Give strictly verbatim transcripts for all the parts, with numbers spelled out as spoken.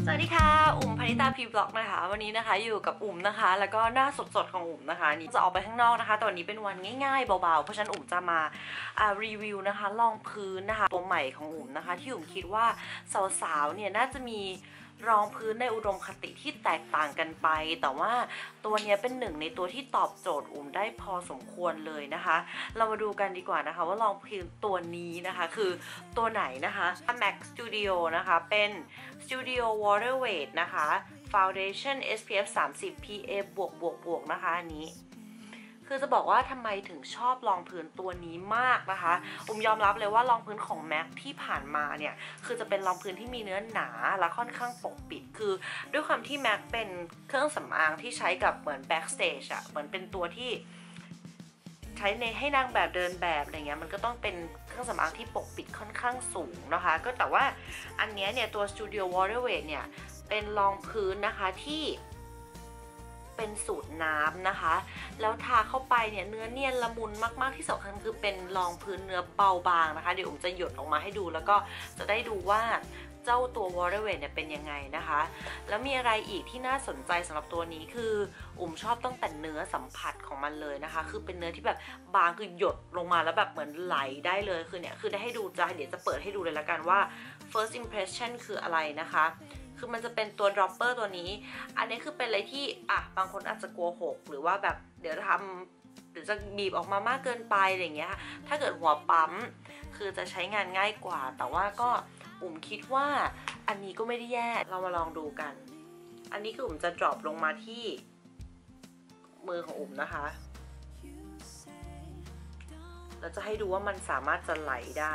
สวัสดีค่ะอุ๋มพนิตาพีบล็อกนะคะวันนี้นะคะอยู่กับอุ๋มนะคะแล้วก็หน้าสดๆของอุ๋มนะคะนี่จะออกไปข้างนอกนะคะตอนนี้เป็นวันง่ายๆเบาๆเพราะฉะนั้นอุ๋มจะมารีวิวนะคะรองพื้นนะคะตัวใหม่ของอุ๋มนะคะที่อุ๋มคิดว่าสาวๆเนี่ยน่าจะมีรองพื้นในอุดมคติที่แตกต่างกันไปแต่ว่าตัวนี้เป็นหนึ่งในตัวที่ตอบโจทย์อุ๋มได้พอสมควรเลยนะคะเรามาดูกันดีกว่านะคะว่ารองพื้นตัวนี้นะคะคือตัวไหนนะคะ Max Studio นะคะเป็น Studio Water Weight นะคะ Foundation เอส พี เอฟ สามสิบ พี เอ บวกบวกบวกนะคะอันนี้คือจะบอกว่าทำไมถึงชอบรองพื้นตัวนี้มากนะคะอุ๋มยอมรับเลยว่ารองพื้นของ Mac ที่ผ่านมาเนี่ยคือจะเป็นรองพื้นที่มีเนื้อหนาและค่อนข้างปกปิดคือด้วยความที่ Mac เป็นเครื่องสำอางที่ใช้กับเหมือน backstage อะเหมือนเป็นตัวที่ใช้ในให้นางแบบเดินแบบอะไรเงี้ยมันก็ต้องเป็นเครื่องสำอางที่ปกปิดค่อนข้างสูงนะคะก็แต่ว่าอันนี้เนี่ยตัว Studio Water Weight เนี่ยเป็นรองพื้นนะคะที่เป็นสูตรน้ำนะคะแล้วทาเข้าไปเนี่ยเนื้อเนียนละมุนมากๆที่สำคัญคือเป็นรองพื้นเนื้อเบาบางนะคะเดี๋ยวอุ๋มจะหยดออกมาให้ดูแล้วก็จะได้ดูว่าเจ้าตัว Water Weight เนี่ยเป็นยังไงนะคะแล้วมีอะไรอีกที่น่าสนใจสำหรับตัวนี้คืออุ๋มชอบตั้งแต่เนื้อสัมผัสของมันเลยนะคะคือเป็นเนื้อที่แบบบางคือหยดลงมาแล้วแบบเหมือนไหลได้เลยคือเนี่ยคือได้ให้ดูจะเดี๋ยวจะเปิดให้ดูเลยละกันว่า first impression คืออะไรนะคะคือมันจะเป็นตัว dropper ตัวนี้อันนี้คือเป็นอะไรที่อ่ะบางคนอาจจะกลัวหกหรือว่าแบบเดี๋ยวทำเดี๋ยวจะบีบออกมามากเกินไปอะไรอย่างเงี้ยถ้าเกิดหัวปั๊มคือจะใช้งานง่ายกว่าแต่ว่าก็อุ๋มคิดว่าอันนี้ก็ไม่ได้แย่เรามาลองดูกันอันนี้คืออุ๋มจะ drop ลงมาที่มือของอุ๋มนะคะแล้วจะให้ดูว่ามันสามารถจะไหลได้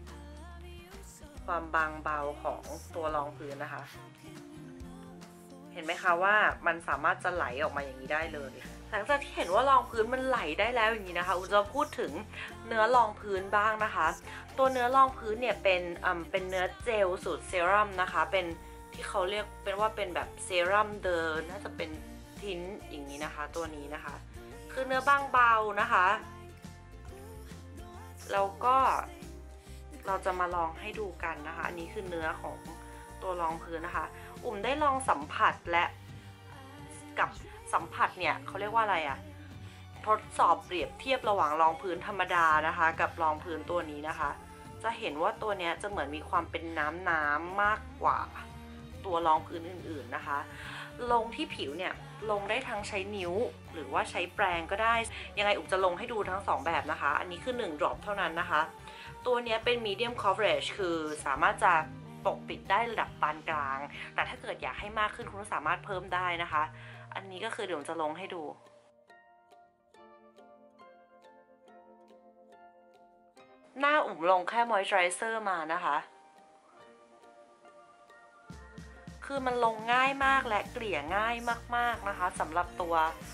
ความบางเบาของตัวรองพื้นนะคะเห็นไหมคะว่ามันสามารถจะไหลออกมาอย่างนี้ได้เลยหลังจากที่เห็นว่ารองพื้นมันไหลได้แล้วอย่างนี้นะคะอุ๋มจะพูดถึงเนื้อรองพื้นบ้างนะคะตัวเนื้อรองพื้นเนี่ยเป็นอ่าเป็นเนื้อเจลสูตรเซรั่มนะคะเป็นที่เขาเรียกเป็นว่าเป็นแบบเซรั่มเดินน่าจะเป็นทิ้นอย่างนี้นะคะตัวนี้นะคะคือเนื้อบางเบานะคะแล้วก็เราจะมาลองให้ดูกันนะคะอันนี้คือเนื้อของตัวรองพื้นนะคะอุ๋มได้ลองสัมผัสและกับสัมผัสเนี่ยเขาเรียกว่าอะไรอะทดสอบเปรียบเทียบระหว่างรองพื้นธรรมดานะคะกับรองพื้นตัวนี้นะคะจะเห็นว่าตัวนี้จะเหมือนมีความเป็นน้ำน้ำมากกว่าตัวรองพื้นอื่นๆนะคะลงที่ผิวเนี่ยลงได้ทั้งใช้นิ้วหรือว่าใช้แปรงก็ได้ยังไงอุ๋มจะลงให้ดูทั้งสองแบบนะคะอันนี้คือหนึ่ง drop เท่านั้นนะคะตัวนี้เป็น medium coverage คือสามารถจะปกปิดได้ระดับปานกลางแต่ถ้าเกิดอยากให้มากขึ้นคุณสามารถเพิ่มได้นะคะอันนี้ก็คือเดี๋ยวจะลงให้ดูหน้าอุ๋มลงแค่ moisturizer มานะคะคือมันลงง่ายมากและเกลี่ยง่ายมากๆนะคะสำหรับตัว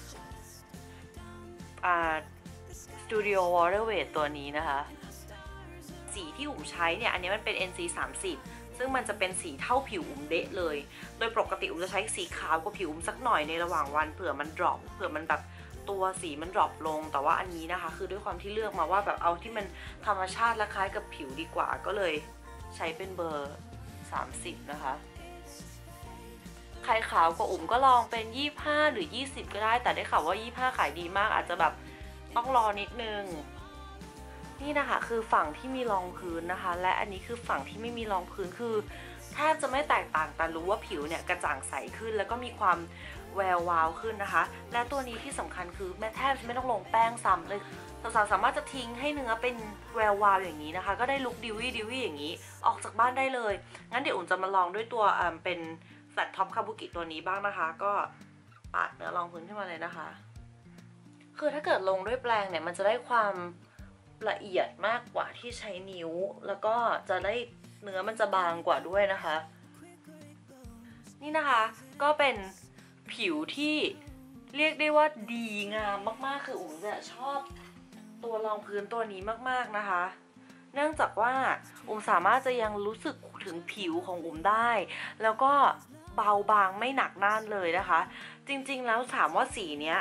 Studio Water Weight ตัวนี้นะคะสีที่อุ๋มใช้เนี่ยอันนี้มันเป็น เอ็น ซี สามสิบซึ่งมันจะเป็นสีเท่าผิวอุ๋มเดะเลยโดยปกติอุ๋มจะใช้สีขาวกว่าผิวอุ๋มสักหน่อยในระหว่างวันเผื่อมันดรอปเผื่อมันแบบตัวสีมันดรอปลงแต่ว่าอันนี้นะคะคือด้วยความที่เลือกมาว่าแบบเอาที่มันธรรมชาติและคล้ายกับผิวดีกว่าก็เลยใช้เป็นเบอร์สามสิบนะคะใครขาวกว่าอุ๋มก็ลองเป็นยี่สิบห้าหรือยี่สิบก็ได้แต่ได้ข่าวว่ายี่สิบห้าขายดีมากอาจจะแบบต้องรอนิดนึงนี่นะคะคือฝั่งที่มีรองพื้นนะคะและอันนี้คือฝั่งที่ไม่มีรองพื้นคือแทบจะไม่แตกต่างแต่รู้ว่าผิวเนี่ยกระจ่างใสขึ้นแล้วก็มีความแวววาวขึ้นนะคะและตัวนี้ที่สำคัญคือแม่แทบจะไม่ต้องลงแป้งซ้ำเลยสาวๆสามารถจะทิ้งให้เนื้อเป็นแวววาวอย่างนี้นะคะก็ได้ลุคดิวี่ดิวี่อย่างนี้ออกจากบ้านได้เลยงั้นเดี๋ยวอุ่นจะมาลองด้วยตัวเป็นแฟลตท็อปคาบุกิตัวนี้บ้างนะคะก็ปาดเนื้อรองพื้นขึ้นมาเลยนะคะคือถ้าเกิดลงด้วยแปรงเนี่ยมันจะได้ความละเอียดมากกว่าที่ใช้นิ้วแล้วก็จะได้เนื้อมันจะบางกว่าด้วยนะคะนี่นะคะก็เป็นผิวที่เรียกได้ว่าดีงามมากๆคืออุ๋มจะชอบตัวรองพื้นตัวนี้มากๆนะคะเนื่องจากว่าอุ๋มสามารถจะยังรู้สึกถึงผิวของอุ๋มได้แล้วก็เบาบางไม่หนักน่านเลยนะคะจริงๆแล้วถามว่าสีเนี้ย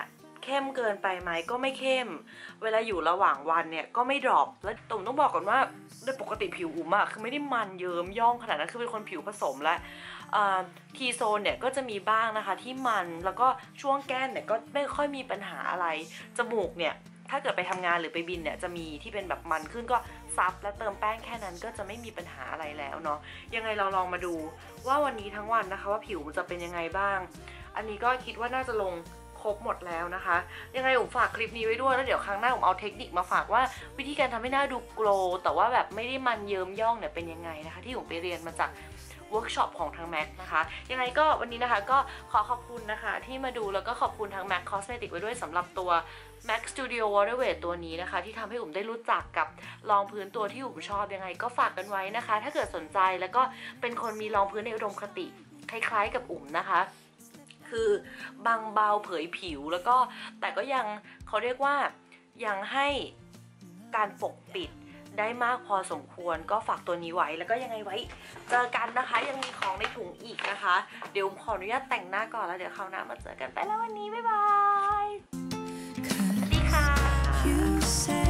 เข้มเกินไปไหมก็ไม่เข้มเวลาอยู่ระหว่างวันเนี่ยก็ไม่ดรอปแล้วตุ่มต้องบอกก่อนว่าโดยปกติผิวอุ๋มอะคือไม่ได้มันเยิ้มย่องขนาดนั้นคือเป็นคนผิวผสมและทีโซนเนี่ยก็จะมีบ้างนะคะที่มันแล้วก็ช่วงแก้มเนี่ยก็ไม่ค่อยมีปัญหาอะไรจมูกเนี่ยถ้าเกิดไปทำงานหรือไปบินเนี่ยจะมีที่เป็นแบบมันขึ้นก็ซับแล้วเติมแป้งแค่นั้นก็จะไม่มีปัญหาอะไรแล้วเนาะยังไงเราลองมาดูว่าวันนี้ทั้งวันนะคะว่าผิวจะเป็นยังไงบ้างอันนี้ก็คิดว่าน่าจะลงครบหมดแล้วนะคะยังไงผมฝากคลิปนี้ไว้ด้วยแล้วเดี๋ยวครั้งหน้าผมเอาเทคนิคมาฝากว่าวิธีการทำให้หน้าดูโกลว์แต่ว่าแบบไม่ได้มันเยิ้มย่องเนี่ยเป็นยังไงนะคะที่ผมไปเรียนมาจากเวิร์กช็อปของทาง แม็ก นะคะยังไงก็วันนี้นะคะก็ขอขอบคุณนะคะที่มาดูแล้วก็ขอบคุณทาง แม็ก Cosmetics ไว้ด้วยสำหรับตัว แม็ก Studio Water Weight ตัวนี้นะคะที่ทำให้อุ๋มได้รู้จักกับรองพื้นตัวที่อุ๋มชอบยังไงก็ฝากกันไว้นะคะถ้าเกิดสนใจแล้วก็เป็นคนมีรองพื้นในอุดมคติคล้ายๆกับอุ๋มนะคะคือบางเบาเผยผิวแล้วก็แต่ก็ยังเขาเรียกว่ายังให้การปกปิดได้มากพอสมควรก็ฝากตัวนี้ไว้แล้วก็ยังไงไว้เจอกันนะคะยังมีของในถุงอีกนะคะเดี๋ยวผมขออนุญาตแต่งหน้าก่อนแล้วเดี๋ยวคราวหน้ามาเจอกันไปแล้ววันนี้บ๊ายบายสวัสดีค่ะ